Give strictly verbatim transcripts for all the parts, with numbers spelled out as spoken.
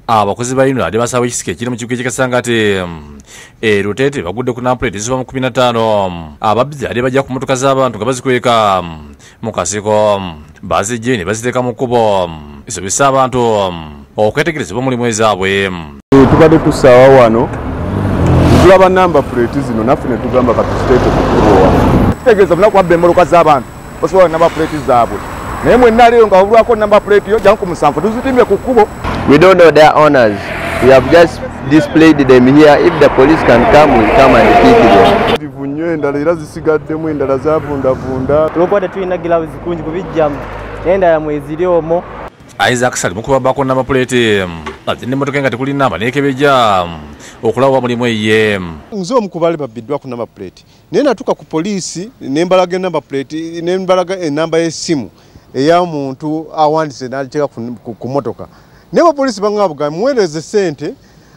Abakozi ba U N R A baasaawa ekisika ekiri mu kibuga ky'e Kasangati e Rutete bagudde ku namba puleeti eziva mu kumi na ttaano. Ababadde bajja ku mmotoka z'abantu nga bazikweka mu kasiko bazijje ne baziteeka mu kkubo esobesa abantu okwetegerezebwa omulimu ezaabwe. Tubadde tusaawa wano tulaba namba puleeti zino naffe ne tugamba katusiteeke ku kkubo wano. Tutegeeza munaku wabba emmoloka z'abantu basobola namba puleeti zaabwe. Naye mwenna leero nga wabulwako namba puleeti yo jangu ku musanvu tuzitimye ku kkubo. We don't know their owners. We have just displayed them here. If the police can come, we'll come and pick them. Divunyo endala era zisigaddemu endala zavundavunda. Tulikuwa tetulina gloves kungi kubijjamu endala mweziri omwo. Isaac Sali mukubabako namba puleeti ate n'emmotoka nga tekuli namba neekebejja okulaba mulimu eyiye. Nze omu ku baali babbiddwa ku namba puleeti naye natuuka ku poliisi ne mbalaga enamba puleeti ne mbalaga ennamba y'essimu ey'omuntu awandise n'agiteeka ku mmotoka. Nebo polisi bangabuga muweereze ssente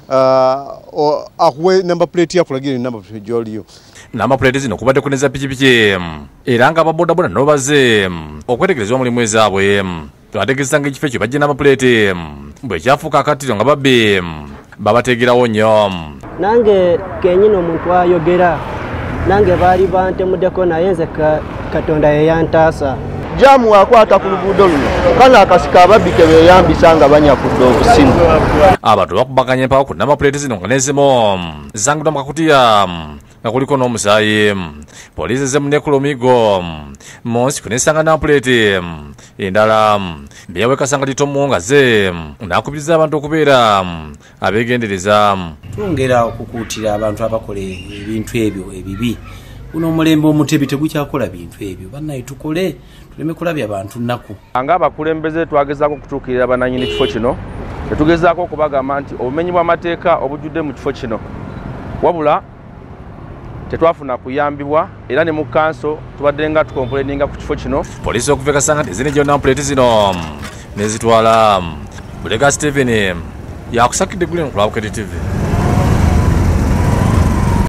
akuwe namba puleeti yakulagira namba puleeti gy'oliyo. Namba puleeti zino kubadde kuneza pikipiki era nga ababodaboda nabo bazze okwetegerezebwa omulimu ezaabwe. Twategeeza ng'ekifo ekyo bajja namba puleeti bwe kyafuuka akatiro nga babbi babateegerawo nnyo. Nange kenyini omuntu ayogera nange baali bantemuddeko naye nze Katonda ye yantaasa. Jamu wakwata ku luguudo luno kana akasiko ababbi ke beeyambisa nga banyakudde obusimu. Abantu bakubaganya empaka ku namba puleeti zino nga n'ezimu zangudwa mu kakutiya nga kuliko n'omusaayi. Poliisi ez'emu n'ekula omigo mu nsiko n'esanga namba puleeti endala byawe Kasangati tomu nga ze n'akubiriza abantu okubeera abeegendereza. Twongera okukuutira abantu abakola ebintu ebyo ebibi. Kuno omulembe omutebi tegukyakola bintu ebyo. Bannaye tukole tuleme kulabya abantu nnaku. Nga abakulembeze twagezaako okutuukirira banannyini kifo kino ne tugezaako okubagamba nti obumenyi bw'amateeka obujjudde mu kifo kino wabula tetwafuna kuyambibwa era ne mu kanso tubadde nga tukompoleninga ku kifo kino. Poliisi okuva e Kasangati ezinejja namba puleeti zino nezitwala. Bulega Stephen yakusakidde Green ku Bukedde T V.